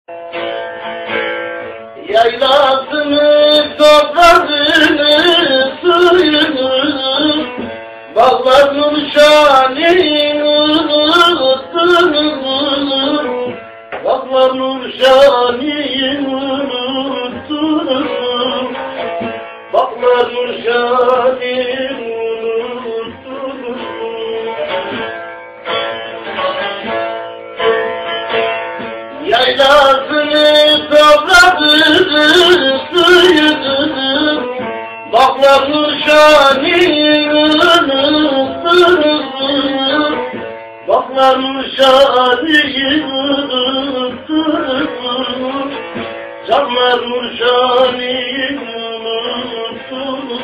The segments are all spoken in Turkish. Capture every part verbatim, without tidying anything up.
Yaylasını, topladığını, suyunu, bağlarının şanını unuttunuz, bağlarının şanını unuttunuz, bağlarının şanını unuttunuz. Yaylasını, topladığını, suyunu, bağlarının şanını unuttunuz, bağlarının şanını unuttunuz, canlarının şanını unuttunuz.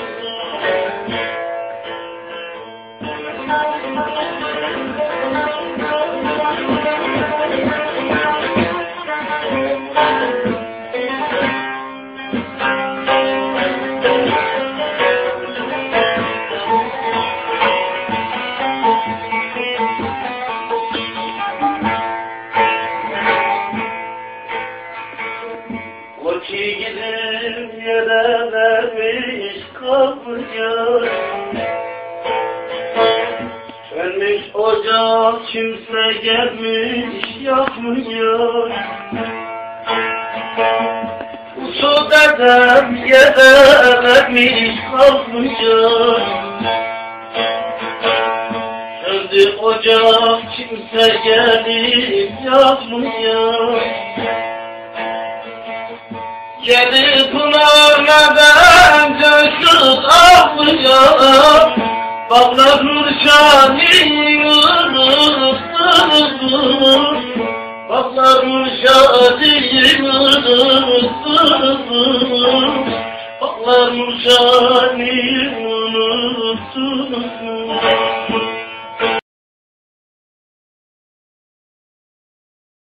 O ki gidip yere vermiş kapıya, sönmüş ocak kimse gelmiş yakmıyor. Usul dedem yere vermiş kapıya, söndü ocak kimse gelip yakmıyor. Yedi pınarlardan coşup akmıyor, bağlarının şanını unuttunuz, bağlarının şanını unuttunuz, bağlarının şanını unuttunuz.